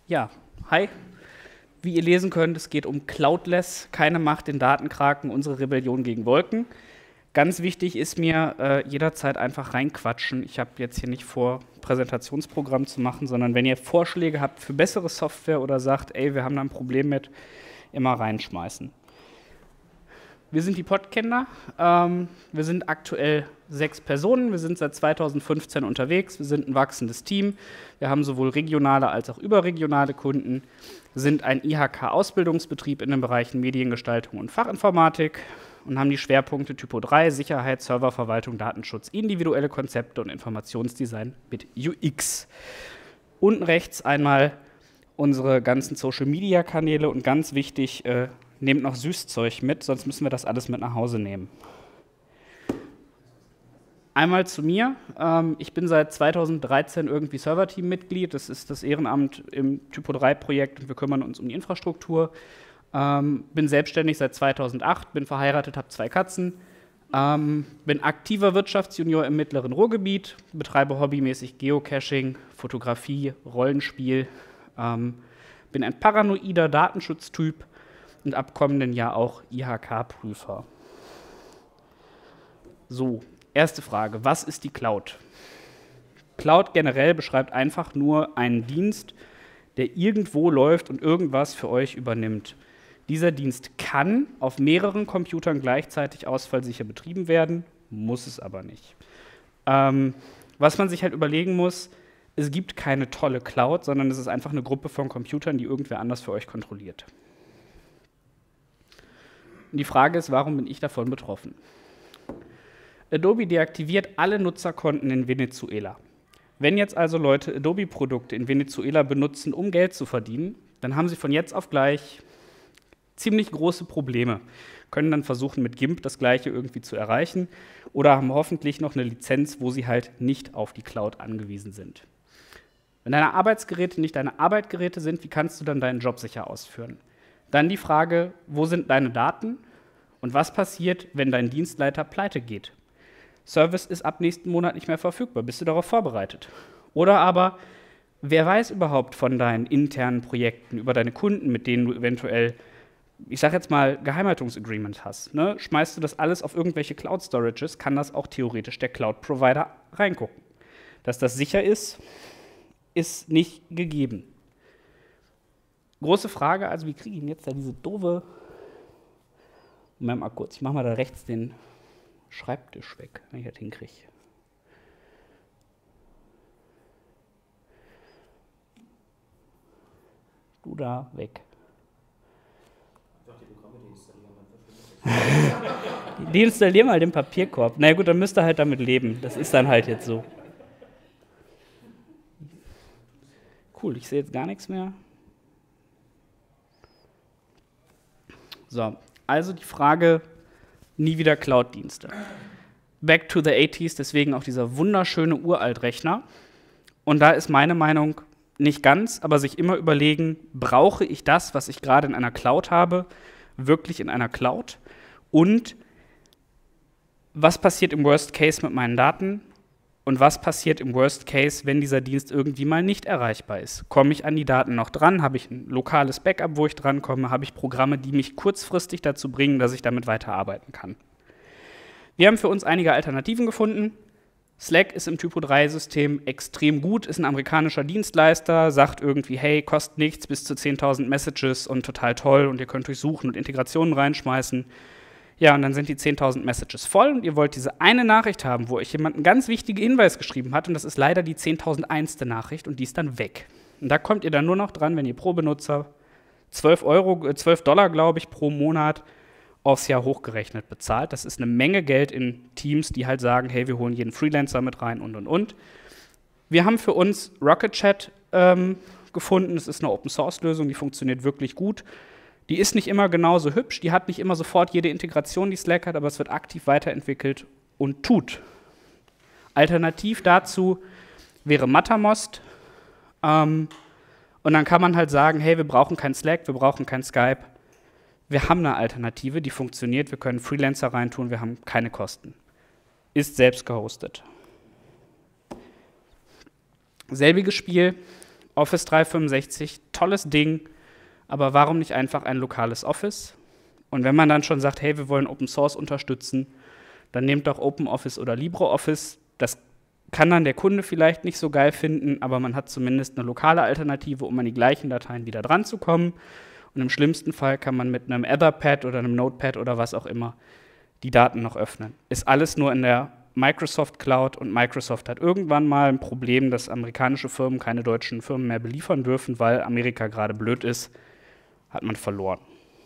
Ja, hi. Wie ihr lesen könnt, es geht um Cloudless, keine Macht den Datenkraken, unsere Rebellion gegen Wolken. Ganz wichtig ist mir, jederzeit einfach reinquatschen. Ich habe jetzt hier nicht vor, Präsentationsprogramm zu machen, sondern wenn ihr Vorschläge habt für bessere Software oder sagt, ey, wir haben da ein Problem mit, immer reinschmeißen. Wir sind die Podkinder. Wir sind aktuell 6 Personen. Wir sind seit 2015 unterwegs. Wir sind ein wachsendes Team. Wir haben sowohl regionale als auch überregionale Kunden. Wir sind ein IHK-Ausbildungsbetrieb in den Bereichen Mediengestaltung und Fachinformatik und haben die Schwerpunkte Typo 3, Sicherheit, Serververwaltung, Datenschutz, individuelle Konzepte und Informationsdesign mit UX. Unten rechts einmal unsere ganzen Social-Media-Kanäle und ganz wichtig, nehmt noch Süßzeug mit, sonst müssen wir das alles mit nach Hause nehmen. Einmal zu mir. Ich bin seit 2013 irgendwie Serverteam-Mitglied. Das ist das Ehrenamt im Typo-3-Projekt und wir kümmern uns um die Infrastruktur. Bin selbstständig seit 2008, bin verheiratet, habe 2 Katzen. Bin aktiver Wirtschaftsjunior im mittleren Ruhrgebiet, betreibe hobbymäßig Geocaching, Fotografie, Rollenspiel. Bin ein paranoider Datenschutztyp und ab kommenden Jahr auch IHK-Prüfer. So, erste Frage, was ist die Cloud? Cloud generell beschreibt einfach nur einen Dienst, der irgendwo läuft und irgendwas für euch übernimmt. Dieser Dienst kann auf mehreren Computern gleichzeitig ausfallsicher betrieben werden, muss es aber nicht. Was man sich halt überlegen muss, es gibt keine tolle Cloud, sondern es ist einfach eine Gruppe von Computern, die irgendwer anders für euch kontrolliert. Und die Frage ist, warum bin ich davon betroffen? Adobe deaktiviert alle Nutzerkonten in Venezuela. Wenn jetzt also Leute Adobe-Produkte in Venezuela benutzen, um Geld zu verdienen, dann haben sie von jetzt auf gleich ziemlich große Probleme. Können dann versuchen, mit GIMP das Gleiche irgendwie zu erreichen oder haben hoffentlich noch eine Lizenz, wo sie halt nicht auf die Cloud angewiesen sind. Wenn deine Arbeitsgeräte nicht deine Arbeitsgeräte sind, wie kannst du dann deinen Job sicher ausführen? Dann die Frage, wo sind deine Daten und was passiert, wenn dein Dienstleister pleite geht? Service ist ab nächsten Monat nicht mehr verfügbar. Bist du darauf vorbereitet? Oder aber, wer weiß überhaupt von deinen internen Projekten, über deine Kunden, mit denen du eventuell, ich sag jetzt mal, Geheimhaltungsagreement hast? Ne? Schmeißt du das alles auf irgendwelche Cloud-Storages, kann das auch theoretisch der Cloud-Provider reingucken. Dass das sicher ist, ist nicht gegeben. Große Frage, also wie kriege ich denn jetzt da diese doofe... Moment mal kurz, ich mache mal da rechts den Schreibtisch weg, wenn ich das hinkriege. Du da weg. Deinstallier mal den Papierkorb. Na gut, dann müsst ihr halt damit leben. Das ist dann halt jetzt so. Cool, ich sehe jetzt gar nichts mehr. So, also die Frage, nie wieder Cloud-Dienste. Back to the 80s, deswegen auch dieser wunderschöne Uraltrechner. Und da ist meine Meinung nicht ganz, aber sich immer überlegen, brauche ich das, was ich gerade in einer Cloud habe, wirklich in einer Cloud? Und was passiert im Worst Case mit meinen Daten? Und was passiert im Worst Case, wenn dieser Dienst irgendwie mal nicht erreichbar ist? Komme ich an die Daten noch dran? Habe ich ein lokales Backup, wo ich drankomme? Habe ich Programme, die mich kurzfristig dazu bringen, dass ich damit weiterarbeiten kann? Wir haben für uns einige Alternativen gefunden. Slack ist im Typo-3-System extrem gut, ist ein amerikanischer Dienstleister, sagt irgendwie, hey, kostet nichts, bis zu 10.000 Messages und total toll und ihr könnt durchsuchen und Integrationen reinschmeißen. Ja, und dann sind die 10.000 Messages voll und ihr wollt diese eine Nachricht haben, wo euch jemand einen ganz wichtigen Hinweis geschrieben hat und das ist leider die 10.001. Nachricht und die ist dann weg. Und da kommt ihr dann nur noch dran, wenn ihr pro Benutzer $12, glaube ich, pro Monat aufs Jahr hochgerechnet bezahlt. Das ist eine Menge Geld in Teams, die halt sagen, hey, wir holen jeden Freelancer mit rein und. Wir haben für uns Rocket Chat gefunden. Es ist eine Open-Source-Lösung, die funktioniert wirklich gut. Die ist nicht immer genauso hübsch, die hat nicht immer sofort jede Integration, die Slack hat, aber es wird aktiv weiterentwickelt und tut. Alternativ dazu wäre Mattermost. Und dann kann man halt sagen, hey, wir brauchen kein Slack, wir brauchen kein Skype. Wir haben eine Alternative, die funktioniert, wir können Freelancer reintun, wir haben keine Kosten. Ist selbst gehostet. Selbiges Spiel, Office 365, tolles Ding, aber warum nicht einfach ein lokales Office? Und wenn man dann schon sagt, hey, wir wollen Open Source unterstützen, dann nehmt doch OpenOffice oder LibreOffice. Das kann dann der Kunde vielleicht nicht so geil finden, aber man hat zumindest eine lokale Alternative, um an die gleichen Dateien wieder dran zu kommen. Und im schlimmsten Fall kann man mit einem Etherpad oder einem Notepad oder was auch immer die Daten noch öffnen. Ist alles nur in der Microsoft Cloud und Microsoft hat irgendwann mal ein Problem, dass amerikanische Firmen keine deutschen Firmen mehr beliefern dürfen, weil Amerika gerade blöd ist, hat man verloren.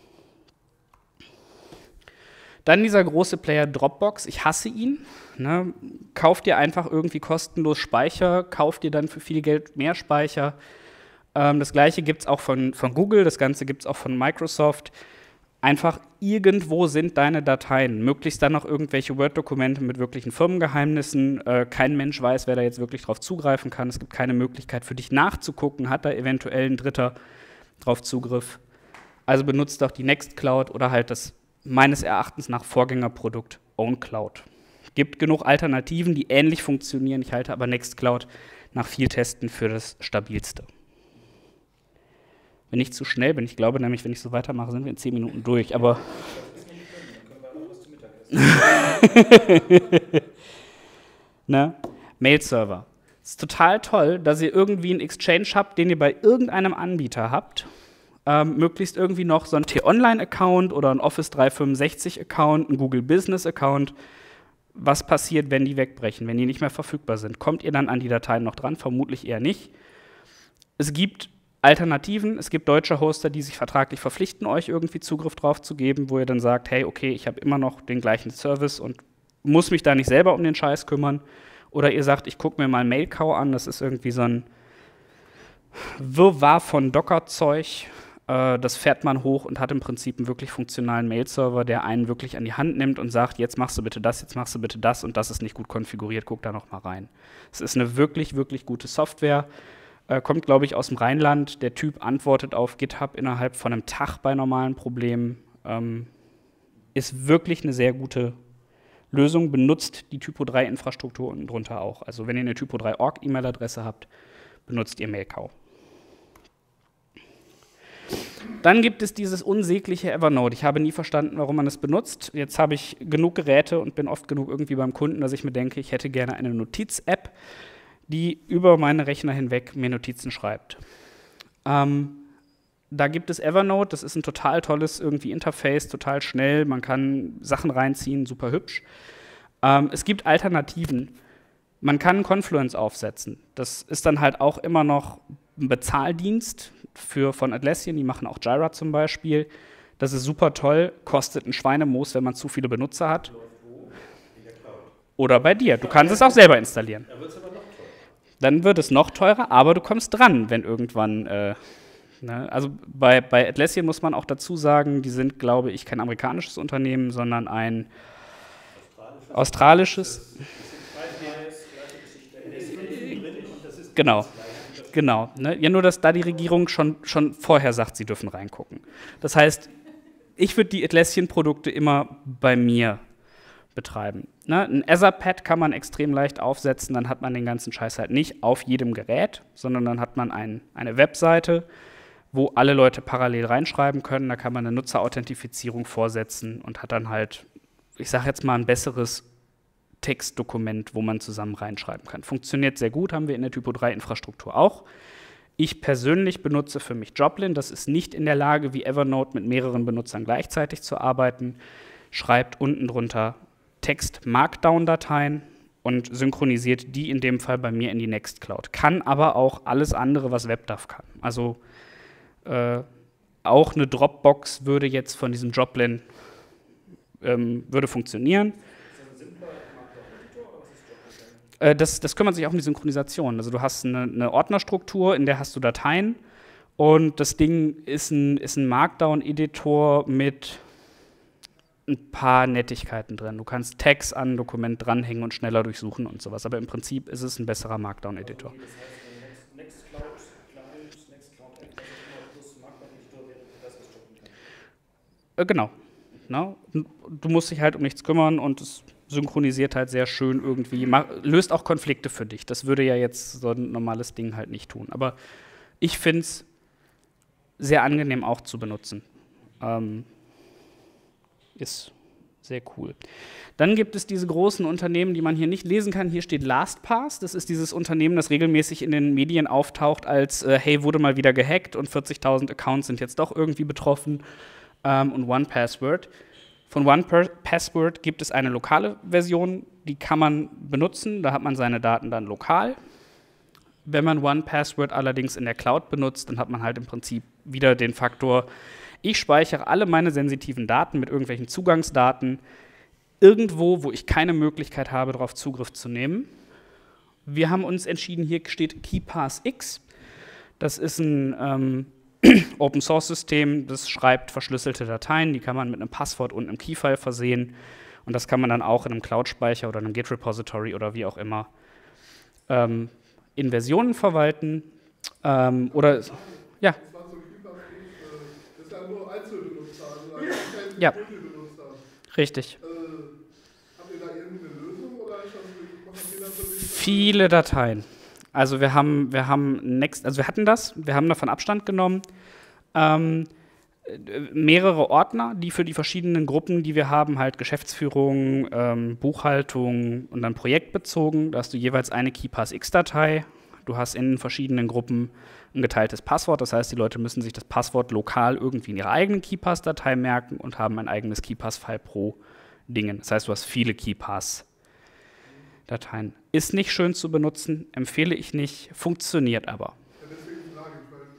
Dann dieser große Player Dropbox, ich hasse ihn. Ne? Kauft dir einfach irgendwie kostenlos Speicher, kauft dir dann für viel Geld mehr Speicher. Das gleiche gibt es auch von Google, das Ganze gibt es auch von Microsoft. Einfach irgendwo sind deine Dateien, möglichst dann noch irgendwelche Word-Dokumente mit wirklichen Firmengeheimnissen. Kein Mensch weiß, wer da jetzt wirklich drauf zugreifen kann. Es gibt keine Möglichkeit für dich nachzugucken, hat da eventuell ein Dritter drauf Zugriff. Also benutzt doch die Nextcloud oder halt das meines Erachtens nach Vorgängerprodukt OwnCloud. Gibt genug Alternativen, die ähnlich funktionieren. Ich halte aber Nextcloud nach viel Testen für das stabilste. Wenn ich zu schnell bin, ich glaube nämlich, wenn ich so weitermache, sind wir in 10 Minuten durch, aber ne? Mail-Server. Es ist total toll, dass ihr irgendwie einen Exchange habt, den ihr bei irgendeinem Anbieter habt. Möglichst irgendwie noch so ein T-Online-Account oder ein Office 365-Account, ein Google Business-Account. Was passiert, wenn die wegbrechen, wenn die nicht mehr verfügbar sind? Kommt ihr dann an die Dateien noch dran? Vermutlich eher nicht. Es gibt Alternativen, es gibt deutsche Hoster, die sich vertraglich verpflichten, euch irgendwie Zugriff drauf zu geben, wo ihr dann sagt, hey, okay, ich habe immer noch den gleichen Service und muss mich da nicht selber um den Scheiß kümmern. Oder ihr sagt, ich gucke mir mal Mailcow an, das ist irgendwie so ein Wirrwarr von Docker-Zeug. Das fährt man hoch und hat im Prinzip einen wirklich funktionalen Mail-Server, der einen wirklich an die Hand nimmt und sagt, jetzt machst du bitte das, jetzt machst du bitte das und das ist nicht gut konfiguriert, guck da noch mal rein. Es ist eine wirklich, wirklich gute Software. Kommt, glaube ich, aus dem Rheinland. Der Typ antwortet auf GitHub innerhalb von einem Tag bei normalen Problemen. Ist wirklich eine sehr gute Lösung. Benutzt die Typo-3-Infrastruktur unten drunter auch. Also wenn ihr eine Typo3.org-E-Mail-Adresse habt, benutzt ihr Mailcow. Dann gibt es dieses unsägliche Evernote. Ich habe nie verstanden, warum man es benutzt. Jetzt habe ich genug Geräte und bin oft genug irgendwie beim Kunden, dass ich mir denke, ich hätte gerne eine Notiz-App, die über meine Rechner hinweg mir Notizen schreibt. Da gibt es Evernote, das ist ein total tolles irgendwie Interface, total schnell, man kann Sachen reinziehen, super hübsch. Es gibt Alternativen. Man kann Confluence aufsetzen. Das ist dann halt auch immer noch ein Bezahldienst von Atlassian, die machen auch Jira zum Beispiel. Das ist super toll, kostet ein Schweinemoos, wenn man zu viele Benutzer hat. Oder bei dir, du kannst es auch selber installieren. Dann wird es noch teurer, aber du kommst dran, wenn irgendwann, ne? Also bei Atlassian muss man auch dazu sagen, die sind, glaube ich, kein amerikanisches Unternehmen, sondern ein australisches. Genau. Ne? Ja, nur, dass da die Regierung schon vorher sagt, sie dürfen reingucken. Das heißt, ich würde die Atlassian-Produkte immer bei mir betreiben. Ne? Ein Etherpad kann man extrem leicht aufsetzen, dann hat man den ganzen Scheiß halt nicht auf jedem Gerät, sondern dann hat man eine Webseite, wo alle Leute parallel reinschreiben können. Da kann man eine Nutzerauthentifizierung vorsetzen und hat dann halt, ich sage jetzt mal, ein besseres Textdokument, wo man zusammen reinschreiben kann. Funktioniert sehr gut, haben wir in der Typo-3-Infrastruktur auch. Ich persönlich benutze für mich Joplin, das ist nicht in der Lage, wie Evernote mit mehreren Benutzern gleichzeitig zu arbeiten, schreibt unten drunter Text-Markdown-Dateien und synchronisiert die in dem Fall bei mir in die Nextcloud. Kann aber auch alles andere, was WebDAV kann. Also auch eine Dropbox würde jetzt von diesem Joplin würde funktionieren. Das kümmert sich auch um die Synchronisation. Also du hast eine Ordnerstruktur, in der hast du Dateien und das Ding ist ein Markdown-Editor mit ein paar Nettigkeiten drin. Du kannst Tags an ein Dokument dranhängen und schneller durchsuchen und sowas, aber im Prinzip ist es ein besserer Markdown-Editor. Das heißt, Nextcloud plus Markdown-Editor wäre das, was Joplin kann. Genau. No? Du musst dich halt um nichts kümmern und es synchronisiert halt sehr schön irgendwie, löst auch Konflikte für dich. Das würde ja jetzt so ein normales Ding halt nicht tun. Aber Ich finde es sehr angenehm auch zu benutzen. Ist sehr cool. Dann gibt es diese großen Unternehmen, die man hier nicht lesen kann. Hier steht LastPass. Das ist dieses Unternehmen, das regelmäßig in den Medien auftaucht als hey, wurde mal wieder gehackt und 40.000 Accounts sind jetzt doch irgendwie betroffen. Und OnePassword. Von OnePassword gibt es eine lokale Version, die kann man benutzen. Da hat man seine Daten dann lokal. Wenn man OnePassword allerdings in der Cloud benutzt, dann hat man halt im Prinzip wieder den Faktor, ich speichere alle meine sensitiven Daten mit irgendwelchen Zugangsdaten irgendwo, wo ich keine Möglichkeit habe, darauf Zugriff zu nehmen. Wir haben uns entschieden, hier steht KeePassX. Das ist ein Open-Source-System, das schreibt verschlüsselte Dateien, die kann man mit einem Passwort und einem Key-File versehen. Und das kann man dann auch in einem Cloud-Speicher oder einem Git-Repository oder wie auch immer in Versionen verwalten. Oder, ja. Das ist ja nur Einzelbenutzer, also Ja, richtig. Habt ihr da irgendeine Lösung oder macht das jeder für sich? Viele Dateien. Also wir hatten das, wir haben davon Abstand genommen. Mehrere Ordner, die für die verschiedenen Gruppen, die wir haben, halt Geschäftsführung, Buchhaltung und dann projektbezogen. Da hast du jeweils eine KeePassX-Datei. Du hast in verschiedenen Gruppen ein geteiltes Passwort. Das heißt, die Leute müssen sich das Passwort lokal irgendwie in ihrer eigenen KeePass-Datei merken und haben ein eigenes KeePass-File pro Dingen. Das heißt, du hast viele KeePass-Dateien. Ist nicht schön zu benutzen, empfehle ich nicht, funktioniert aber. Ja, deswegen frage ich, weil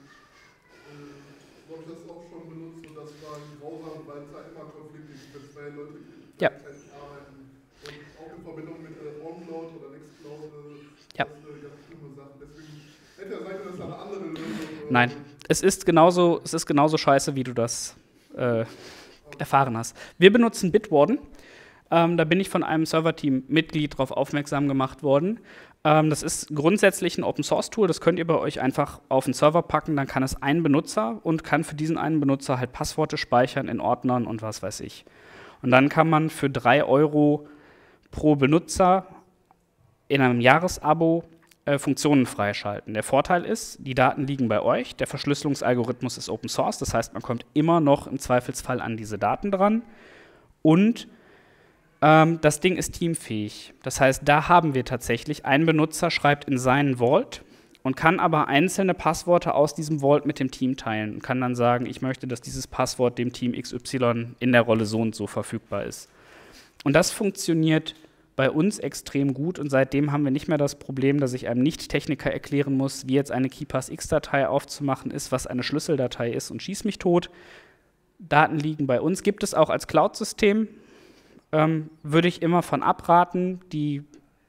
ich habe das auch schon benutzt und das war grausam, weil es da immer Konflikte gibt, wenn zwei Leute gleichzeitig arbeiten. Und auch in Verbindung mit OneCloud oder Nextcloud, das ist eine ganz schlimme Sache. Deswegen hätte ja sein können, dass da eine andere Lösung. Nein, es ist genauso scheiße, wie du das erfahren hast. Wir benutzen Bitwarden. Da bin ich von einem Server-Team-Mitglied darauf aufmerksam gemacht worden. Das ist grundsätzlich ein Open-Source-Tool, das könnt ihr bei euch einfach auf den Server packen, dann kann es ein Benutzer und kann für diesen einen Benutzer halt Passworte speichern in Ordnern und was weiß ich. Und dann kann man für 3 € pro Benutzer in einem Jahresabo Funktionen freischalten. Der Vorteil ist, die Daten liegen bei euch, der Verschlüsselungsalgorithmus ist Open Source, das heißt, man kommt immer noch im Zweifelsfall an diese Daten dran und das Ding ist teamfähig. Das heißt, da haben wir tatsächlich, ein Benutzer schreibt in seinen Vault und kann aber einzelne Passworte aus diesem Vault mit dem Team teilen und kann dann sagen, ich möchte, dass dieses Passwort dem Team XY in der Rolle so und so verfügbar ist. Und das funktioniert bei uns extrem gut und seitdem haben wir nicht mehr das Problem, dass ich einem Nicht-Techniker erklären muss, wie jetzt eine KeePassX-Datei aufzumachen ist, was eine Schlüsseldatei ist und schieß mich tot. Daten liegen bei uns, gibt es auch als Cloud-System. Würde ich immer von abraten. Die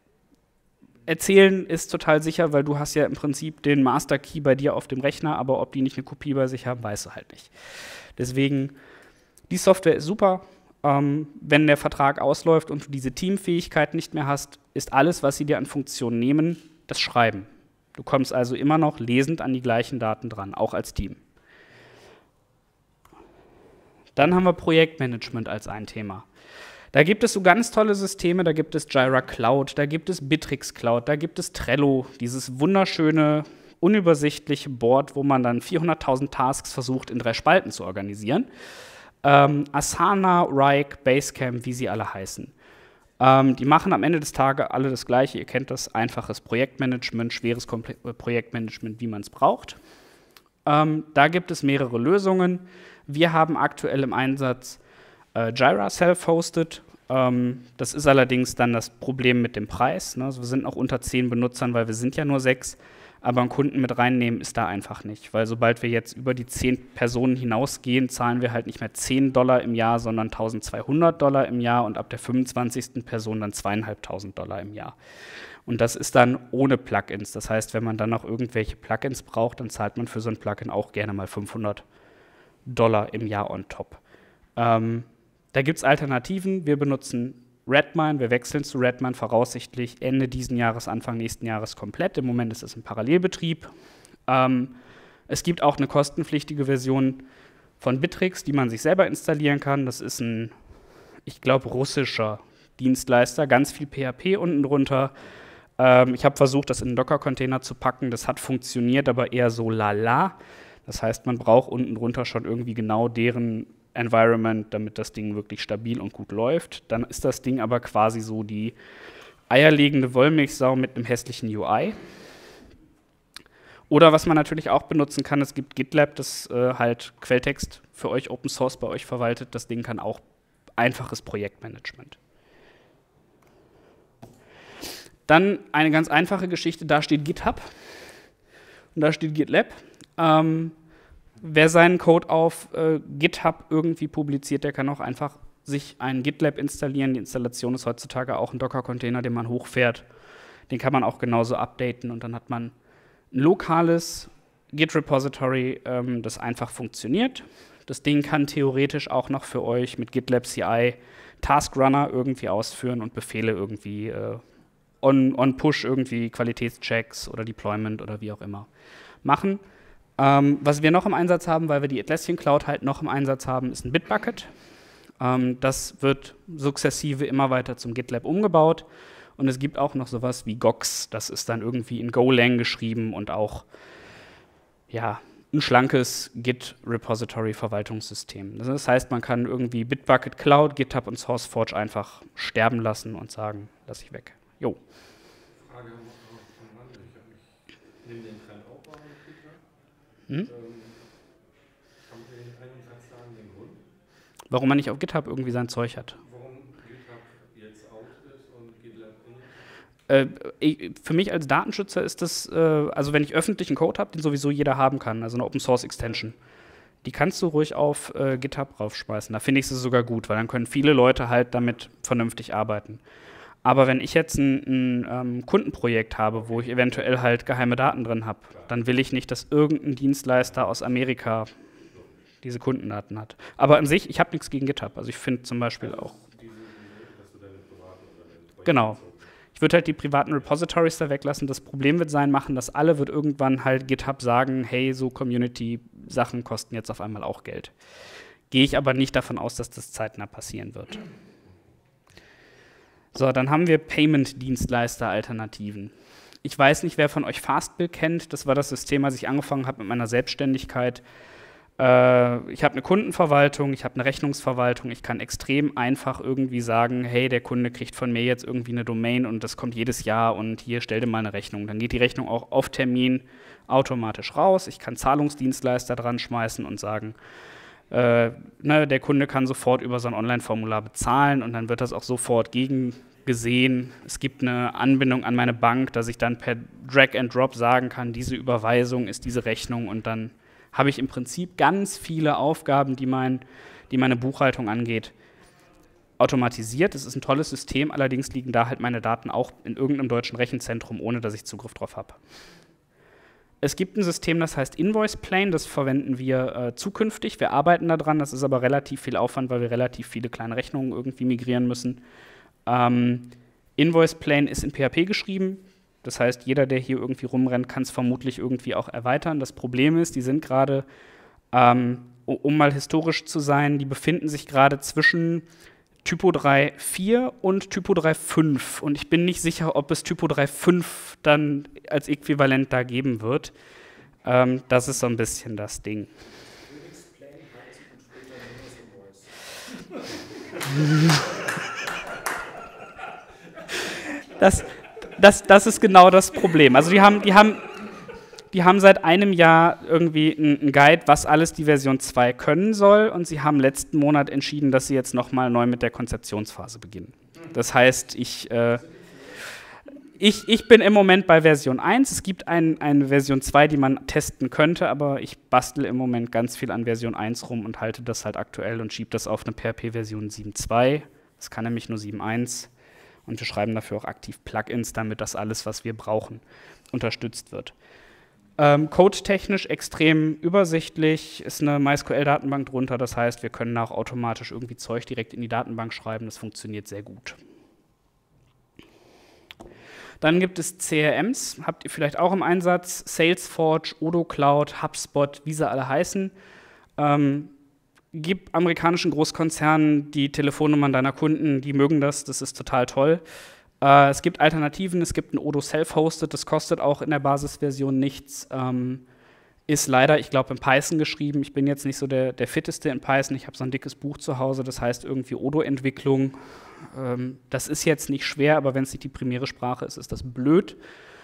erzählen ist total sicher, weil du hast ja im Prinzip den Master Key bei dir auf dem Rechner, aber ob die nicht eine Kopie bei sich haben, weißt du halt nicht. Deswegen, die Software ist super. Wenn der Vertrag ausläuft und du diese Teamfähigkeit nicht mehr hast, ist alles, was sie dir an Funktionen nehmen, das Schreiben. Du kommst also immer noch lesend an die gleichen Daten dran, auch als Team. Dann haben wir Projektmanagement als ein Thema. Da gibt es so ganz tolle Systeme, da gibt es Jira Cloud, da gibt es Bittrex Cloud, da gibt es Trello, dieses wunderschöne, unübersichtliche Board, wo man dann 400.000 Tasks versucht, in 3 Spalten zu organisieren. Asana, Rike, Basecamp, wie sie alle heißen. Die machen am Ende des Tages alle das Gleiche. Ihr kennt das, einfaches Projektmanagement, schweres Projektmanagement, wie man es braucht. Da gibt es mehrere Lösungen. Wir haben aktuell im Einsatz Jira Self-Hosted. Das ist allerdings dann das Problem mit dem Preis. Ne? Also wir sind noch unter 10 Benutzern, weil wir sind ja nur 6. Aber einen Kunden mit reinnehmen ist da einfach nicht. Weil sobald wir jetzt über die 10 Personen hinausgehen, zahlen wir halt nicht mehr $10 im Jahr, sondern $1.200 im Jahr und ab der 25. Person dann $2.500 im Jahr. Und das ist dann ohne Plugins. Das heißt, wenn man dann noch irgendwelche Plugins braucht, dann zahlt man für so ein Plugin auch gerne mal $500 im Jahr on top. Da gibt es Alternativen. Wir benutzen Redmine, wir wechseln zu Redmine voraussichtlich Ende diesen Jahres, Anfang nächsten Jahres komplett. Im Moment ist es ein Parallelbetrieb. Es gibt auch eine kostenpflichtige Version von Bittrex, die man sich selber installieren kann. Das ist ein, ich glaube, russischer Dienstleister, ganz viel PHP unten drunter. Ich habe versucht, das in einen Docker-Container zu packen. Das hat funktioniert, aber eher so lala. Das heißt, man braucht unten drunter schon irgendwie genau deren Environment, damit das Ding wirklich stabil und gut läuft. Dann ist das Ding aber quasi so die eierlegende Wollmilchsau mit einem hässlichen UI. Oder was man natürlich auch benutzen kann, es gibt GitLab, das halt Quelltext für euch Open Source bei euch verwaltet. Das Ding kann auch einfaches Projektmanagement. Dann eine ganz einfache Geschichte, da steht GitHub und da steht GitLab. Wer seinen Code auf GitHub irgendwie publiziert, der kann auch einfach sich ein GitLab installieren. Die Installation ist heutzutage auch ein Docker-Container, den man hochfährt. Den kann man auch genauso updaten und dann hat man ein lokales Git-Repository, das einfach funktioniert. Das Ding kann theoretisch auch noch für euch mit GitLab CI Taskrunner irgendwie ausführen und Befehle irgendwie on-Push irgendwie Qualitätschecks oder Deployment oder wie auch immer machen. Was wir noch im Einsatz haben, weil wir die Atlassian Cloud halt noch im Einsatz haben, ist ein Bitbucket. Das wird sukzessive immer weiter zum GitLab umgebaut. Und es gibt auch noch sowas wie Gox. Das ist dann irgendwie in Golang geschrieben und auch ja, ein schlankes Git-Repository-Verwaltungssystem. Das heißt, man kann irgendwie Bitbucket Cloud, GitHub und SourceForge einfach sterben lassen und sagen, lass ich weg. Jo. Frage am Rande. Ich nehme den Trend auch wahr mit GitHub. Kann man in einem Satz sagen, den Grund? Warum man nicht auf GitHub irgendwie sein Zeug hat. Warum GitHub jetzt out ist und GitLab in? Für mich als Datenschützer ist das, also wenn ich öffentlichen Code habe, den sowieso jeder haben kann, also eine Open Source Extension, die kannst du ruhig auf GitHub raufschmeißen. Da finde ich es sogar gut, weil dann können viele Leute halt damit vernünftig arbeiten. Aber wenn ich jetzt ein Kundenprojekt habe, wo ich eventuell halt geheime Daten drin habe, dann will ich nicht, dass irgendein Dienstleister aus Amerika diese Kundendaten hat. Aber an sich, ich habe nichts gegen GitHub. Also ich finde zum Beispiel auch. Genau. Ich würde halt die privaten Repositories da weglassen. Das Problem wird sein, machen das alle, wird irgendwann halt GitHub sagen, hey, so Community-Sachen kosten jetzt auf einmal auch Geld. Gehe ich aber nicht davon aus, dass das zeitnah passieren wird. So, dann haben wir Payment-Dienstleister-Alternativen. Ich weiß nicht, wer von euch Fastbill kennt. Das war das System, als ich angefangen habe mit meiner Selbstständigkeit. Ich habe eine Kundenverwaltung, ich habe eine Rechnungsverwaltung. Ich kann extrem einfach irgendwie sagen, hey, der Kunde kriegt von mir jetzt irgendwie eine Domain und das kommt jedes Jahr und hier, stell dir mal eine Rechnung. Dann geht die Rechnung auch auf Termin automatisch raus. Ich kann Zahlungsdienstleister dran schmeißen und sagen, der Kunde kann sofort über so ein Online-Formular bezahlen und dann wird das auch sofort gegengesehen. Es gibt eine Anbindung an meine Bank, dass ich dann per Drag and Drop sagen kann, diese Überweisung ist diese Rechnung und dann habe ich im Prinzip ganz viele Aufgaben, die meine Buchhaltung angeht, automatisiert. Es ist ein tolles System, allerdings liegen da halt meine Daten auch in irgendeinem deutschen Rechenzentrum, ohne dass ich Zugriff drauf habe. Es gibt ein System, das heißt Invoice Plane, das verwenden wir zukünftig. Wir arbeiten daran, das ist aber relativ viel Aufwand, weil wir relativ viele kleine Rechnungen irgendwie migrieren müssen. Invoice Plane ist in PHP geschrieben, das heißt, jeder, der hier irgendwie rumrennt, kann es vermutlich irgendwie auch erweitern. Das Problem ist, die sind gerade, um mal historisch zu sein, die befinden sich gerade zwischen Typo 3.4 und Typo 3.5 und ich bin nicht sicher, ob es Typo 3.5 dann als Äquivalent da geben wird. Das ist so ein bisschen das Ding. Das ist genau das Problem. Also die haben seit einem Jahr irgendwie einen Guide, was alles die Version 2 können soll und sie haben letzten Monat entschieden, dass sie jetzt nochmal neu mit der Konzeptionsphase beginnen. Das heißt, ich bin im Moment bei Version 1. Es gibt eine Version 2, die man testen könnte, aber ich bastel im Moment ganz viel an Version 1 rum und halte das halt aktuell und schiebe das auf eine PHP-Version 7.2. Das kann nämlich nur 7.1 und wir schreiben dafür auch aktiv Plugins, damit das alles, was wir brauchen, unterstützt wird. Code-technisch extrem übersichtlich, ist eine MySQL-Datenbank drunter, das heißt, wir können auch automatisch irgendwie Zeug direkt in die Datenbank schreiben, das funktioniert sehr gut. Dann gibt es CRMs, habt ihr vielleicht auch im Einsatz, Salesforce, Odoo Cloud, HubSpot, wie sie alle heißen. Gib amerikanischen Großkonzernen die Telefonnummern deiner Kunden, die mögen das ist total toll. Es gibt Alternativen, es gibt ein Odoo Self-Hosted, das kostet auch in der Basisversion nichts. Ist leider, ich glaube, in Python geschrieben. Ich bin jetzt nicht so der Fitteste in Python. Ich habe so ein dickes Buch zu Hause, das heißt irgendwie Odoo-Entwicklung. Das ist jetzt nicht schwer, aber wenn es nicht die primäre Sprache ist, ist das blöd.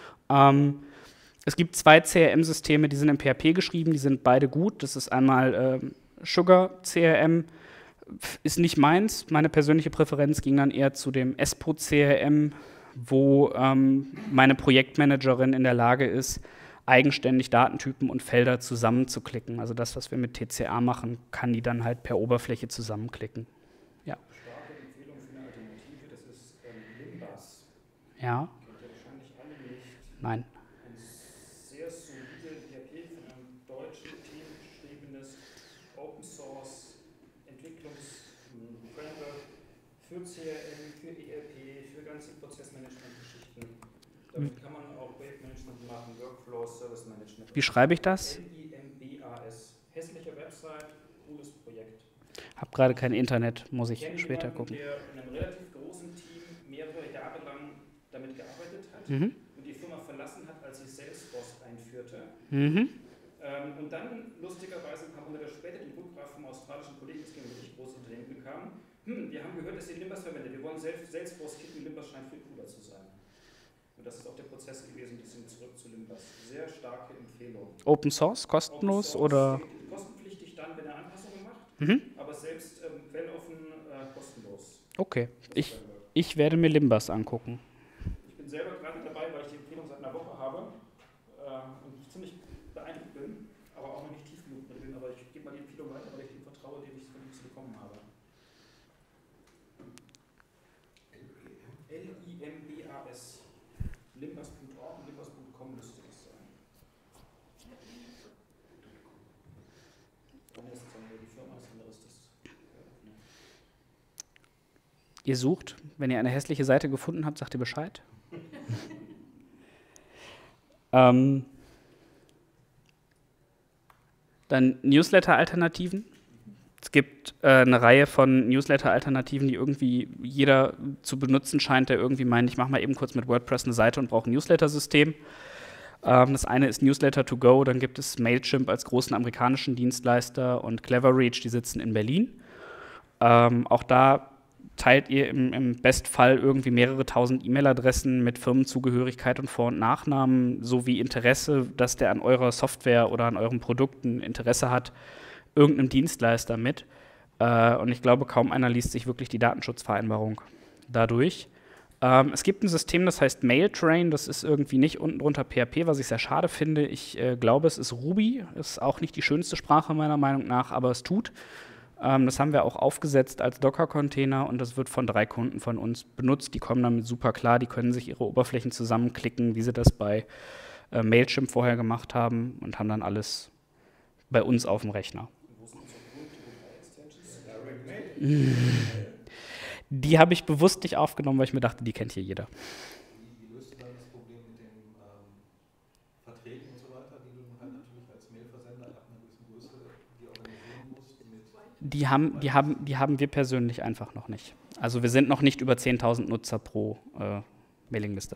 Es gibt 2 CRM-Systeme, die sind in PHP geschrieben, die sind beide gut. Das ist einmal Sugar CRM, ist nicht meins. Meine persönliche Präferenz ging dann eher zu dem Espo CRM, wo meine Projektmanagerin in der Lage ist, eigenständig Datentypen und Felder zusammenzuklicken. Also das, was wir mit TCA machen, kann die dann halt per Oberfläche zusammenklicken. Ja. Starke Empfehlung für eine Alternative, das ist Limbas. Ja. Kennt ihr wahrscheinlich alle nicht. Nein. Ein sehr solide PHP von einem deutschen Team geschriebenes Open Source Entwicklungsframework für CRM, für ERP, für ganze Prozessmanagement-Geschichten. Damit kann man auch Projektmanagement machen, Workflows, Service Management. Wie schreibe ich das? Limbas. Hässliche Website, cooles Projekt. Hab gerade kein Internet, muss ich später gucken. Der in einem relativ großen Team mehrere Jahre lang damit gearbeitet hat Mhm. und die Firma verlassen hat, als sie Salesforce einführte. Mhm. Und dann lustigerweise ein paar Monate später den Rückruf vom australischen Kollegen, das ging ein wirklich großes Unternehmen, bekam, wir haben gehört, dass ihr Limbas verwendet, wir wollen Salesforce kicken, Limbas scheint viel cooler zu sein. Und das ist auch der Prozess gewesen, die sind zurück zu Limbas. Sehr starke Empfehlung. Open Source, kostenlos Open Source, oder? kostenpflichtig dann, wenn er Anpassungen macht, Mhm. aber selbst quelloffen kostenlos. Okay, ich werde mir Limbas angucken. Ich bin selber gerade dabei, weil ich die Empfehlung seit einer Woche habe und ziemlich beeindruckt bin, aber auch noch nicht tief genug drin bin. Aber ich gebe mal die Empfehlung weiter, weil ich dem vertraue, den ich von ihm bekommen habe. Limbas. Limbas.org und limbas.com müsste das sein. Dann ist die Firma ist anderes. Ihr sucht, wenn ihr eine hässliche Seite gefunden habt, sagt ihr Bescheid. Dann Newsletter-Alternativen. Es gibt eine Reihe von Newsletter-Alternativen, die irgendwie jeder zu benutzen scheint, der irgendwie meint, ich mache mal eben kurz mit WordPress eine Seite und brauche ein Newsletter-System. Das eine ist Newsletter to go, dann gibt es Mailchimp als großen amerikanischen Dienstleister und Cleverreach, die sitzen in Berlin. Auch da teilt ihr im Bestfall irgendwie mehrere tausend E-Mail-Adressen mit Firmenzugehörigkeit und Vor- und Nachnamen sowie Interesse, dass der an eurer Software oder an euren Produkten Interesse hat, irgendeinem Dienstleister mit. Und ich glaube, kaum einer liest sich wirklich die Datenschutzvereinbarung dadurch. Es gibt ein System, das heißt Mailtrain, das ist irgendwie nicht unten drunter PHP, was ich sehr schade finde. Ich glaube, es ist Ruby, ist auch nicht die schönste Sprache meiner Meinung nach, aber es tut. Das haben wir auch aufgesetzt als Docker-Container und das wird von 3 Kunden von uns benutzt. Die kommen damit super klar, die können sich ihre Oberflächen zusammenklicken, wie sie das bei Mailchimp vorher gemacht haben und haben dann alles bei uns auf dem Rechner. Die habe ich bewusst nicht aufgenommen, weil ich mir dachte, die kennt hier jeder. Wie löst du dann das Problem mit den Verträgen und so weiter, die du halt natürlich als Mailversender ab einer gewissen Größe die organisieren musst? Die haben wir persönlich einfach noch nicht. Also wir sind noch nicht über 10.000 Nutzer pro Mailingliste.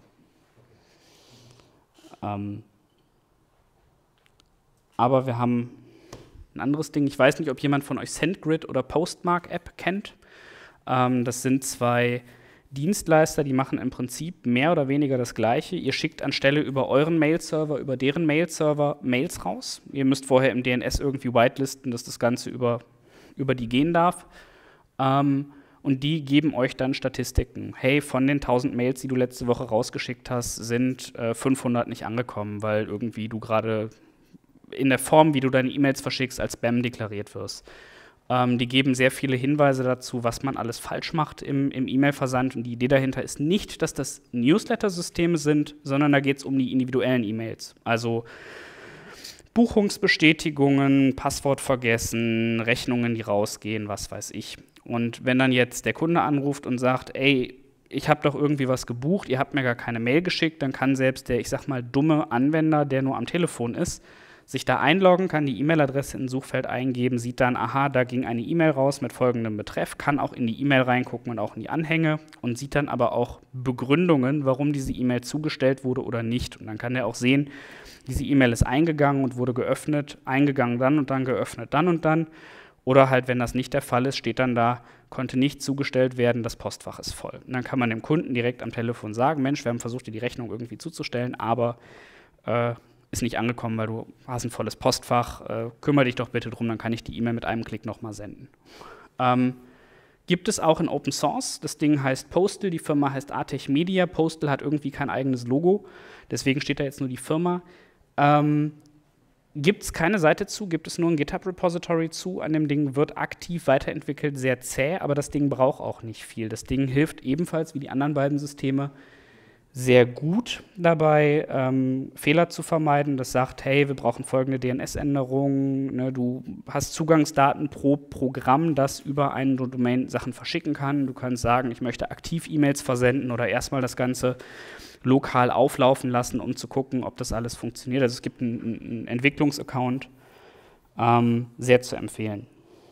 Aber wir haben ein anderes Ding. Ich weiß nicht, ob jemand von euch SendGrid oder Postmark-App kennt. Das sind 2 Dienstleister, die machen im Prinzip mehr oder weniger das Gleiche. Ihr schickt anstelle über euren Mail-Server, über deren Mail-Server Mails raus. Ihr müsst vorher im DNS irgendwie whitelisten, dass das Ganze über die gehen darf. Und die geben euch dann Statistiken. Hey, von den 1000 Mails, die du letzte Woche rausgeschickt hast, sind 500 nicht angekommen, weil irgendwie du gerade in der Form, wie du deine E-Mails verschickst, als Spam deklariert wirst. Die geben sehr viele Hinweise dazu, was man alles falsch macht im E-Mail-Versand. Und die Idee dahinter ist nicht, dass das Newsletter-Systeme sind, sondern da geht es um die individuellen E-Mails. Also Buchungsbestätigungen, Passwort vergessen, Rechnungen, die rausgehen, was weiß ich. Und wenn dann jetzt der Kunde anruft und sagt, ey, ich habe doch irgendwie was gebucht, ihr habt mir gar keine Mail geschickt, dann kann selbst der, ich sag mal, dumme Anwender, der nur am Telefon ist, sich da einloggen, kann die E-Mail-Adresse ins Suchfeld eingeben, sieht dann, aha, da ging eine E-Mail raus mit folgendem Betreff, kann auch in die E-Mail reingucken und auch in die Anhänge und sieht dann aber auch Begründungen, warum diese E-Mail zugestellt wurde oder nicht. Und dann kann er auch sehen, diese E-Mail ist eingegangen und wurde geöffnet, eingegangen dann und dann, geöffnet dann und dann. Oder halt, wenn das nicht der Fall ist, steht dann da, konnte nicht zugestellt werden, das Postfach ist voll. Und dann kann man dem Kunden direkt am Telefon sagen, Mensch, wir haben versucht, dir die Rechnung irgendwie zuzustellen, aber ist nicht angekommen, weil du hast ein volles Postfach, kümmere dich doch bitte drum, dann kann ich die E-Mail mit einem Klick nochmal senden. Gibt es auch in Open Source, das Ding heißt Postal, die Firma heißt Atech Media, Postal hat irgendwie kein eigenes Logo, deswegen steht da jetzt nur die Firma. Gibt es keine Seite zu, gibt es nur ein GitHub-Repository zu, an dem Ding wird aktiv weiterentwickelt, sehr zäh, aber das Ding braucht auch nicht viel. Das Ding hilft ebenfalls wie die anderen beiden Systeme sehr gut dabei, Fehler zu vermeiden. Das sagt, hey, wir brauchen folgende DNS-Änderungen, ne, du hast Zugangsdaten pro Programm, das über eine Domain Sachen verschicken kann. Du kannst sagen, ich möchte aktiv E-Mails versenden oder erstmal das Ganze lokal auflaufen lassen, um zu gucken, ob das alles funktioniert. Also es gibt einen Entwicklungsaccount, sehr zu empfehlen.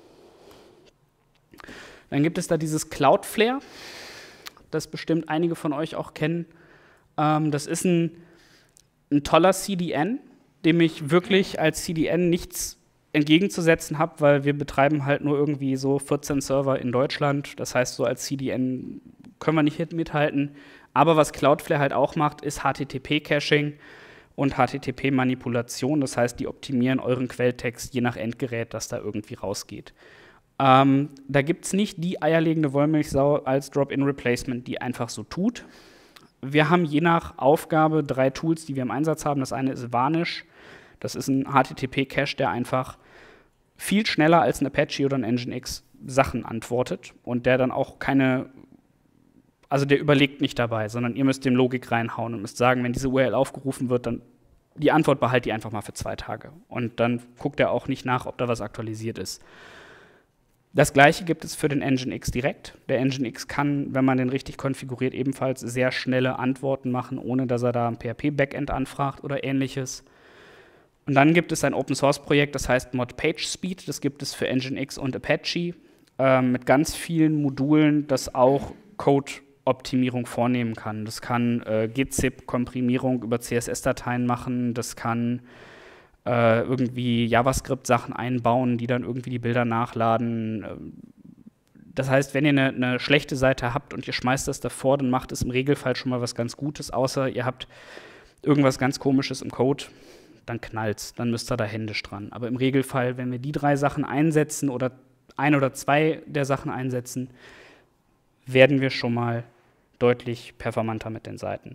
Dann gibt es da dieses Cloudflare, das bestimmt einige von euch auch kennen. Das ist ein toller CDN, dem ich wirklich als CDN nichts entgegenzusetzen habe, weil wir betreiben halt nur irgendwie so 14 Server in Deutschland. Das heißt, so als CDN können wir nicht mithalten. Aber was Cloudflare halt auch macht, ist HTTP-Caching und HTTP-Manipulation. Das heißt, die optimieren euren Quelltext je nach Endgerät, das da irgendwie rausgeht. Da gibt es nicht die eierlegende Wollmilchsau als Drop-in-Replacement, die einfach so tut. Wir haben je nach Aufgabe 3 Tools, die wir im Einsatz haben. Das eine ist Varnish. Das ist ein HTTP-Cache, der einfach viel schneller als ein Apache oder ein Nginx Sachen antwortet und der dann auch also der überlegt nicht dabei, sondern ihr müsst dem Logik reinhauen und müsst sagen, wenn diese URL aufgerufen wird, dann die Antwort behaltet ihr einfach mal für 2 Tage. Und dann guckt er auch nicht nach, ob da was aktualisiert ist. Das Gleiche gibt es für den Nginx direkt. Der Nginx kann, wenn man den richtig konfiguriert, ebenfalls sehr schnelle Antworten machen, ohne dass er da ein PHP-Backend anfragt oder ähnliches. Und dann gibt es ein Open-Source-Projekt, das heißt Mod PageSpeed. Das gibt es für Nginx und Apache mit ganz vielen Modulen, das auch Code-Optimierung vornehmen kann. Das kann gzip-Komprimierung über CSS-Dateien machen, das kann irgendwie JavaScript-Sachen einbauen, die dann irgendwie die Bilder nachladen. Das heißt, wenn ihr eine schlechte Seite habt und ihr schmeißt das davor, dann macht es im Regelfall schon mal was ganz Gutes, außer ihr habt irgendwas ganz Komisches im Code, dann knallt's, dann müsst ihr da händisch dran. Aber im Regelfall, wenn wir die 3 Sachen einsetzen oder 1 oder 2 der Sachen einsetzen, werden wir schon mal deutlich performanter mit den Seiten.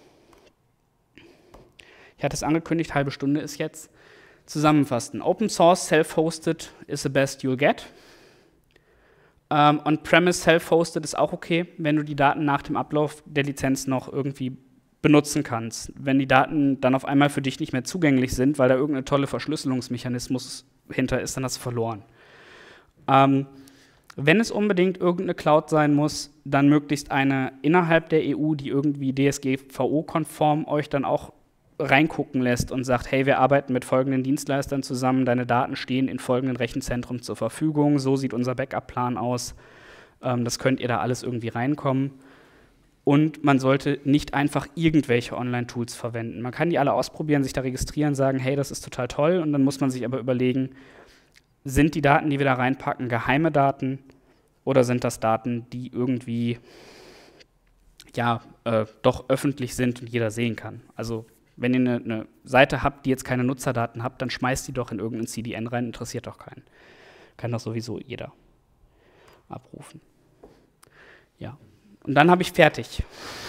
Ich hatte es angekündigt, halbe Stunde ist jetzt. Zusammenfassen. Open Source Self-Hosted is the best you'll get. On-Premise Self-Hosted ist auch okay, wenn du die Daten nach dem Ablauf der Lizenz noch irgendwie benutzen kannst. Wenn die Daten dann auf einmal für dich nicht mehr zugänglich sind, weil da irgendein tolle Verschlüsselungsmechanismus hinter ist, dann hast du verloren. Wenn es unbedingt irgendeine Cloud sein muss, dann möglichst eine innerhalb der EU, die irgendwie DSGVO-konform euch dann auch reingucken lässt und sagt, hey, wir arbeiten mit folgenden Dienstleistern zusammen, deine Daten stehen in folgenden Rechenzentren zur Verfügung, so sieht unser Backup-Plan aus, das könnt ihr da alles irgendwie reinkommen. Und man sollte nicht einfach irgendwelche Online-Tools verwenden. Man kann die alle ausprobieren, sich da registrieren, sagen, hey, das ist total toll, und dann muss man sich aber überlegen, sind die Daten, die wir da reinpacken, geheime Daten oder sind das Daten, die irgendwie doch öffentlich sind und jeder sehen kann? Also wenn ihr eine Seite habt, die jetzt keine Nutzerdaten habt, dann schmeißt die doch in irgendeinen CDN rein, interessiert doch keinen. Kann doch sowieso jeder abrufen. Ja, und dann habe ich fertig.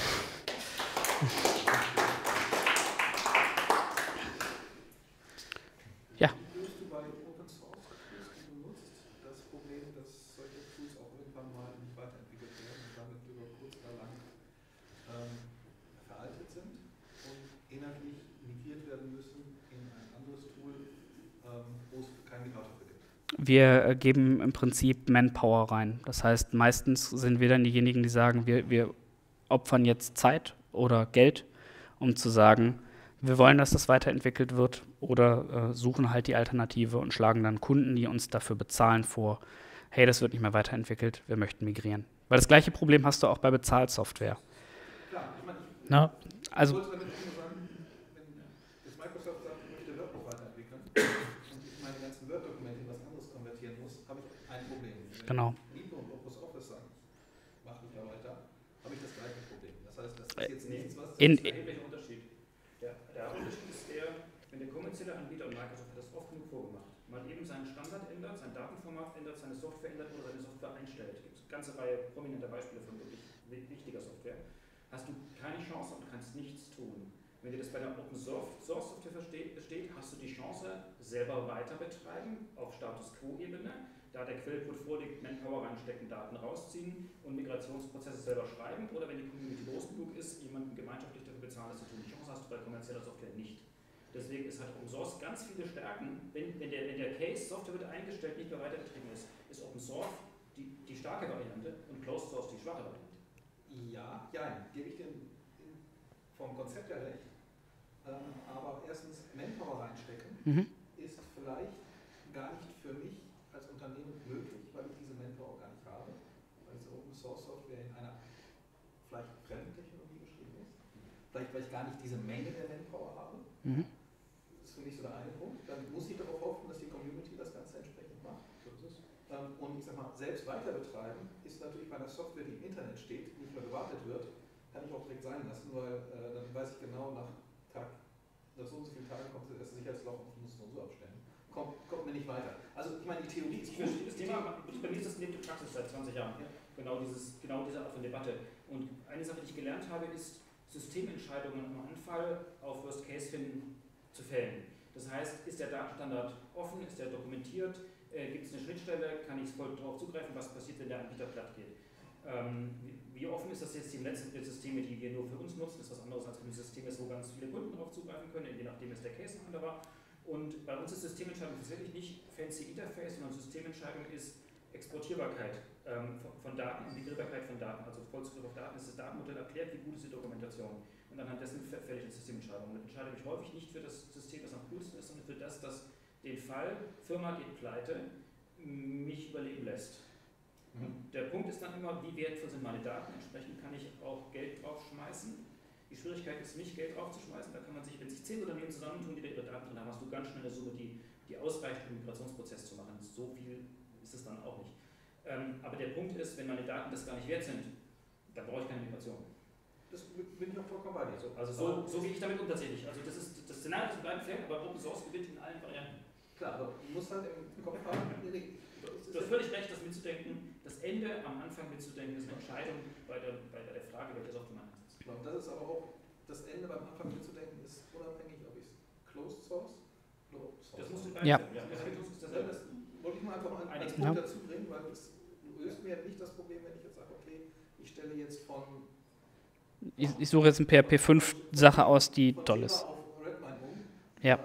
Ja. Löst du bei Open Source Tools, die du nutzt, das Problem, dass solche Tools auch irgendwann mal nicht weiterentwickelt werden und damit über kurz oder lang veraltet sind und inhaltlich migriert werden müssen in ein anderes Tool, wo es kein Migrant dafür gibt? Wir geben im Prinzip Manpower rein. Das heißt, meistens sind wir dann diejenigen, die sagen, wir opfern jetzt Zeit oder Geld, um zu sagen, wir wollen, dass das weiterentwickelt wird oder suchen halt die Alternative und schlagen dann Kunden, die uns dafür bezahlen, vor, hey, das wird nicht mehr weiterentwickelt, wir möchten migrieren. Weil das gleiche Problem hast du auch bei Bezahlsoftware. Klar, ich meine, Na, ich also, wollte damit nur sagen, wenn jetzt Microsoft sagt, ich möchte WordPress weiterentwickeln und ich meine ganzen Word-Dokumente in was anderes konvertieren muss, habe ich ein Problem. Wenn genau. Liebe und OpenOffice sagen, mach nicht mehr weiter, habe ich das gleiche Problem. Das heißt, das ist jetzt nichts, was... Das ist ein erheblicher Unterschied. Der Unterschied ist der, wenn der kommerzielle Anbieter, und Microsoft hat das oft genug vorgemacht, mal eben seinen Standard ändert, sein Datenformat ändert, seine Software ändert oder seine Software einstellt. Es gibt eine ganze Reihe prominenter Beispiele von wirklich wichtiger Software. Hast du keine Chance und kannst nichts tun. Wenn dir das bei der Open Source Software steht, hast du die Chance, selber weiter betreiben, auf Status Quo-Ebene, da der Quellcode vorliegt, Manpower reinstecken, Daten rausziehen und Migrationsprozesse selber schreiben, oder wenn die Community groß genug ist, jemanden gemeinschaftlich dafür bezahlen, das zu tun. Die Chance hast du bei kommerzieller Software nicht. Deswegen ist halt Open Source ganz viele Stärken. Wenn der Case, Software wird eingestellt, nicht mehr weiterbetrieben ist Open Source die starke Variante und Closed Source die schwache Variante. Ja, gebe ich dir vom Konzept her recht. Aber erstens, Manpower reinstecken ist vielleicht gar nicht für mich als Unternehmen möglich, weil ich diese Manpower gar nicht habe, weil diese Open Source Software in einer vielleicht fremden Technologie geschrieben ist. Vielleicht, weil ich gar nicht diese Menge der Manpower habe. Das ist für mich so der eine Punkt. Dann muss ich darauf hoffen, dass die Community das Ganze entsprechend macht. Und ich sag mal, selbst weiter betreiben ist natürlich bei einer Software, die im Internet steht, nicht mehr gewartet wird, kann ich auch direkt sein lassen, weil dann weiß ich genau, nach so und so vielen Tagen kommt das erste Sicherheitsloch und ich muss es nur so abstellen. Kommt mir nicht weiter. Also ich meine, die Theorie ist gut. Das Thema, bei mir ist das lebende Praxis seit 20 Jahren. Ja. Genau diese Art von Debatte. Und eine Sache, die ich gelernt habe, ist, Systementscheidungen am Anfall auf Worst Case finden zu fällen. Das heißt, ist der Datenstandard offen, ist der dokumentiert, gibt es eine Schnittstelle, kann ich voll darauf zugreifen, was passiert, wenn der Anbieter platt geht. Wie offen ist das jetzt im Netz mit Systeme, die wir nur für uns nutzen, ist was anderes als wenn ein System ist, wo ganz viele Kunden darauf zugreifen können, je nachdem ist der Case ein anderer. Und bei uns ist Systementscheidung tatsächlich nicht fancy Interface, sondern Systementscheidung ist Exportierbarkeit von Daten und Migrierbarkeit von Daten, also Vollzugriff auf Daten, ist das Datenmodell erklärt, wie gut ist die Dokumentation. Und anhand dessen fällt ich eine Systementscheidung. Und entscheide mich häufig nicht für das System, das am coolsten ist, sondern für das den Fall, Firma geht pleite, mich überleben lässt. Und der Punkt ist dann immer, wie wertvoll sind meine Daten, entsprechend kann ich auch Geld draufschmeißen. Die Schwierigkeit ist nicht, Geld draufzuschmeißen, da kann man sich, wenn sich 10 Unternehmen zusammentun, die da ihre Daten drin haben, hast du ganz schnell eine Summe, die ausreicht, um den Migrationsprozess zu machen. So viel ist es dann auch nicht. Aber der Punkt ist, wenn meine Daten das gar nicht wert sind, dann brauche ich keine Migration. Das bin ich auch vollkommen bei dir. Also so gehe ich damit um tatsächlich. Also das Szenario ist bleibt fair, aber Open Source gewinnt in allen Varianten. Klar, aber du musst halt im Kopf haben, du hast völlig recht, das mitzudenken, das Ende am Anfang mitzudenken, ist eine Entscheidung bei der Frage, welche Software man einsetzt. Und das ist aber auch, das Ende beim Anfang mitzudenken, ist unabhängig, ob ich es Closed Source oder Open Source. Das musst du ja. Das wollte ich mal einfach als Punkt dazu bringen, weil es löst mir nicht das Problem, wenn ich jetzt sage, okay, ich stelle jetzt von... Ich suche jetzt eine PHP 5 Sache aus, die toll ist. Ja.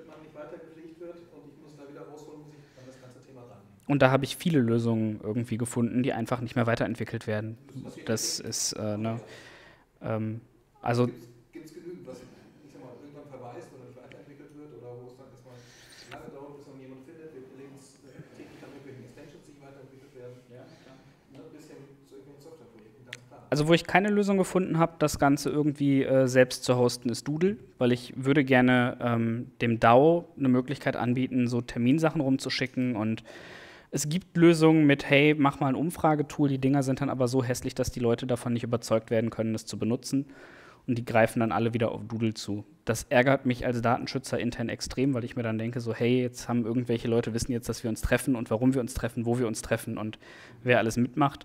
Und da habe ich viele Lösungen irgendwie gefunden, die einfach nicht mehr weiterentwickelt werden. Das ist, also... Gibt es genügend, was ich sag mal, irgendwann verwaist oder nicht weiterentwickelt wird oder wo es dann erstmal lange dauert, bis man jemanden findet, wir legen es täglich an irgendwelchen Extensions, die weiterentwickelt werden. Ja, klar. Ein bisschen zu irgendwelchen Softwareprojekten, ganz klar. Also wo ich keine Lösung gefunden habe, das Ganze irgendwie selbst zu hosten, ist Doodle, weil ich würde gerne dem DAO eine Möglichkeit anbieten, so Terminsachen rumzuschicken, und es gibt Lösungen mit, hey, mach mal ein Umfragetool, die Dinger sind dann aber so hässlich, dass die Leute davon nicht überzeugt werden können, das zu benutzen, und die greifen dann alle wieder auf Doodle zu. Das ärgert mich als Datenschützer intern extrem, weil ich mir dann denke, so, hey, jetzt haben irgendwelche Leute, wissen jetzt, dass wir uns treffen und warum wir uns treffen, wo wir uns treffen und wer alles mitmacht.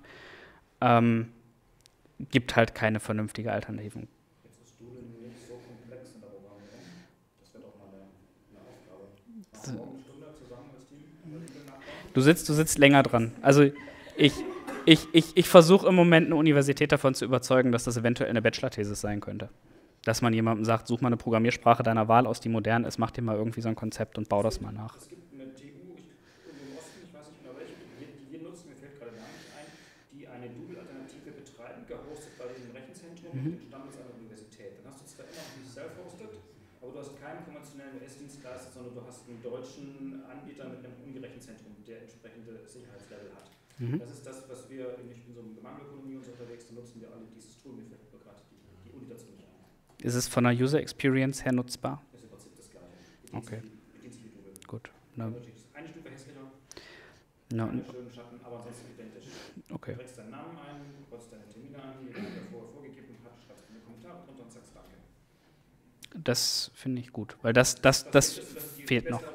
Gibt halt keine vernünftige Alternativen. Jetzt ist Doodle nicht so komplex in der Programmierung. Das wäre doch mal eine Aufgabe. Machen wir eine Stunde zusammen als Team? Du sitzt länger dran. Also ich versuche im Moment eine Universität davon zu überzeugen, dass das eventuell eine Bachelor-Thesis sein könnte. Dass man jemandem sagt, such mal eine Programmiersprache deiner Wahl aus, die modern ist, mach dir mal irgendwie so ein Konzept und bau das mal nach. Es gibt eine TU im Osten, ich weiß nicht genau welche, die wir nutzen, mir fällt gerade der Name nicht ein, die eine Doodle-Alternative betreiben, gehostet bei diesem Rechenzentrum mit den Standards einer Universität. Dann hast du zwar immer noch nicht self-hosted, Aber du hast keinen konventionellen US-Dienstleister, sondern du hast einen deutschen Anbieter mit einem Ungerechenzentrum, der entsprechende Sicherheitslevel hat. Das ist das, was wir, ich bin so in Gemangelökonomie und so unterwegs, da nutzen wir alle dieses Tool, mir fällt gerade die Uni dazu nicht ein. Ist es von der User Experience her nutzbar? Das ist im Prinzip das Gleiche. Okay. Gut. Eine Stufe hässlicher, No. einen schönen Schatten, aber ansonsten identisch. Okay. Du trägst deinen Namen ein, kreuzt deine Termine an, die du davor vorgegeben hast, schreibst in die Kommentare drunter und sagst Danke. Das finde ich gut, weil das fehlt noch.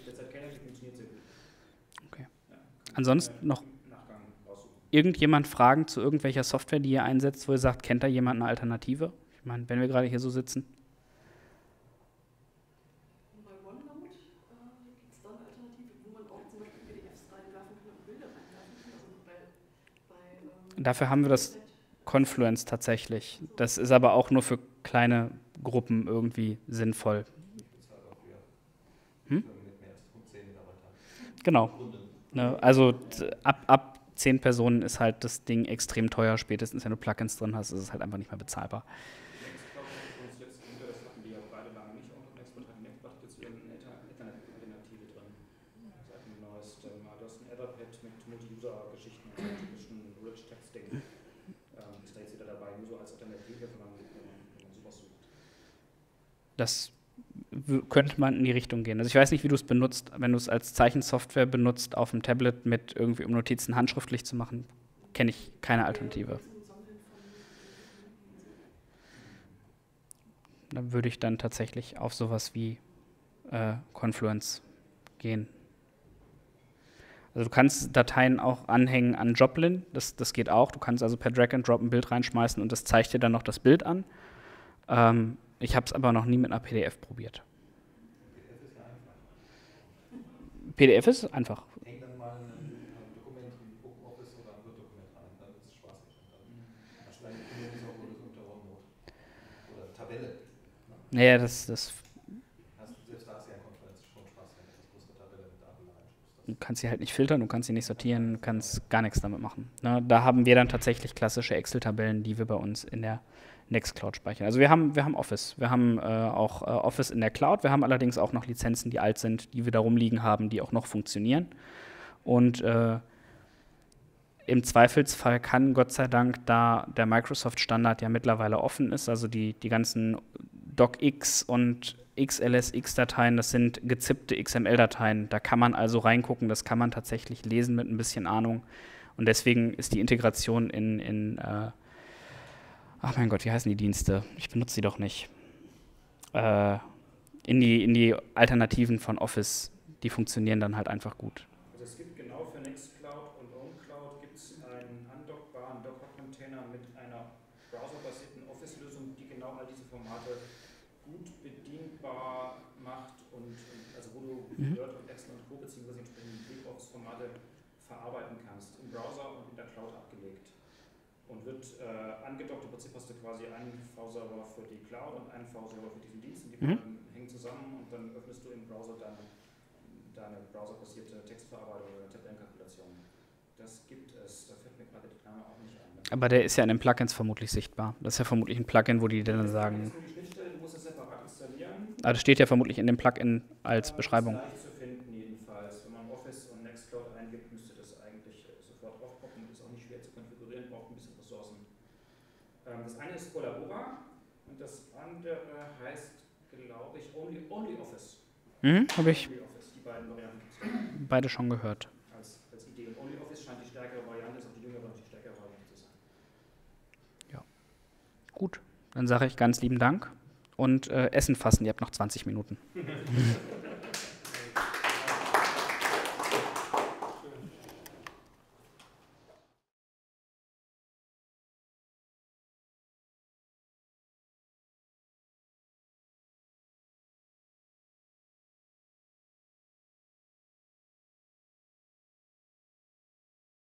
Okay. Ansonsten noch irgendjemand Fragen zu irgendwelcher Software, die ihr einsetzt, wo ihr sagt, kennt da jemand eine Alternative? Ich meine, wenn wir gerade hier so sitzen. Bei OneNote gibt es da eine Alternative, wo man auch zum Beispiel PDFs reinwerfen kann und Bilder reinwerfen kann. Also Dafür haben wir das Confluence tatsächlich. Das ist aber auch nur für kleine Gruppen irgendwie sinnvoll. Genau. Ne, also ab 10 Personen ist halt das Ding extrem teuer. Spätestens, wenn du Plugins drin hast, ist es halt einfach nicht mehr bezahlbar. Das könnte man in die Richtung gehen. Also ich weiß nicht, wie du es benutzt. Wenn du es als Zeichensoftware benutzt auf dem Tablet mit irgendwie, um Notizen handschriftlich zu machen, kenne ich keine Alternative. Da würde ich dann tatsächlich auf sowas wie Confluence gehen. Also du kannst Dateien auch anhängen an Joplin, das geht auch. Du kannst also per Drag and Drop ein Bild reinschmeißen und das zeigt dir dann noch das Bild an. Ich habe es aber noch nie mit einer PDF probiert. PDF ist einfach. Häng dann mal ein Dokument wie OpenOffice oder ein Word-Dokument rein, dann ist es spaßig. Dann hast du deine Kommunikation unter OneNote. Oder Tabelle. Naja, das selbst da ist ja ein Konferenz schon Spaß, wenn du das größere Tabelle mit Daten reinschreibst. du kannst sie halt nicht filtern, du kannst sie nicht sortieren, du kannst gar nichts damit machen. Ne, da haben wir dann tatsächlich klassische Excel-Tabellen, die wir bei uns in der Nextcloud speichern. Also wir haben Office. Wir haben auch Office in der Cloud. Wir haben allerdings auch noch Lizenzen, die alt sind, die wir da rumliegen haben, die auch noch funktionieren. Und im Zweifelsfall kann Gott sei Dank, da der Microsoft-Standard ja mittlerweile offen ist, also die ganzen DocX und XLSX-Dateien, das sind gezippte XML-Dateien. Da kann man also reingucken, das kann man tatsächlich lesen mit ein bisschen Ahnung. Und deswegen ist die Integration ach mein Gott, wie heißen die Dienste? Ich benutze sie doch nicht. In die Alternativen von Office, die funktionieren dann halt einfach gut. Also es gibt genau für Nextcloud und OwnCloud gibt es einen andockbaren Docker-Container mit einer browserbasierten Office-Lösung, die genau all diese Formate gut bedienbar macht und also wo du Word und Excel und Co. bzw. entsprechende LibreOffice-Formate verarbeiten kannst, im Browser und in der Cloud abgelegt. Und wird angedockt, im Prinzip hast du quasi einen V-Server für die Cloud und einen V-Server für diesen Dienst und die hängen zusammen und dann öffnest du im Browser deine browserbasierte Textverarbeitung oder Tabellenkalkulation. Das gibt es, da fällt mir gerade der Name auch nicht ein. Aber der ist ja in den Plugins vermutlich sichtbar. Das ist ja vermutlich ein Plugin, wo die dann sagen. Das ist nur die Schnittstelle, du musst es separat installieren. Aber das steht ja vermutlich in dem Plugin als Beschreibung. Das ist leicht zu finden jedenfalls. Wenn man Office und Nextcloud eingibt, müsste das eigentlich sofort aufpoppen. Ist auch nicht schwer zu konfigurieren, braucht ein bisschen Ressourcen. Das eine ist Collabora und das andere heißt, glaube ich, OnlyOffice. Habe ich OnlyOffice, die beiden Varianten gibt es beide schon gehört. als Idee. Und OnlyOffice scheint die stärkere Variante, ist auch die jüngere und die stärkere Variante zu sein. Ja. Gut, dann sage ich ganz lieben Dank und Essen fassen. Ihr habt noch 20 Minuten.